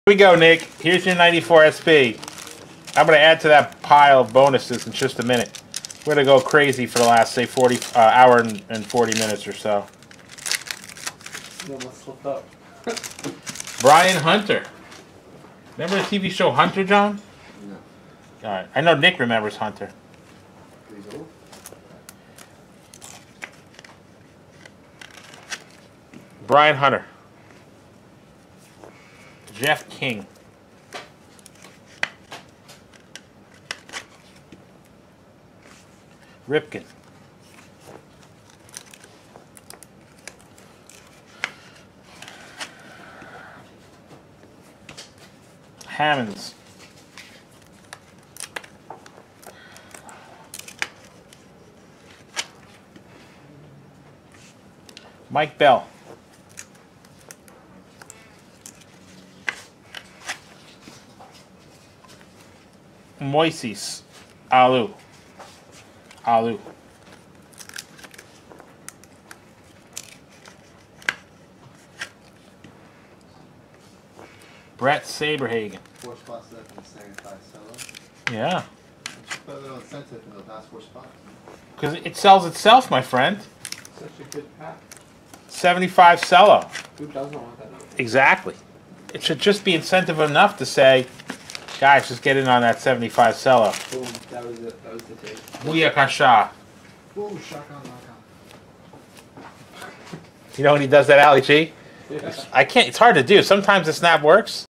we go, Nick. Here's your 94 SP. I'm going to add to that pile of bonuses in just a minute. We're going to go crazy for the last, say, 40 hour and 40 minutes or so. You almost slipped up. Brian Hunter. Remember the TV show Hunter, John? No. All right. I know Nick remembers Hunter. Please hold. Brian Hunter. Jeff King. Ripken. Hammonds. Mike Bell. Moises Alou. Brett Saberhagen. 4 spots left in the 75 solo. Yeah. Put a little incentive in those last 4 spots. Because it sells itself, my friend. Such a good pack. 75 cello. Who doesn't want that number? Exactly. It should just be incentive enough to say, guys, just get in on that 75 cello. Boom. That was it. That was the tape. Booyah Kasha. Ooh, shotgun knockout. You know when he does that, Ali G? Yeah. I can't, it's hard to do. Sometimes the snap works.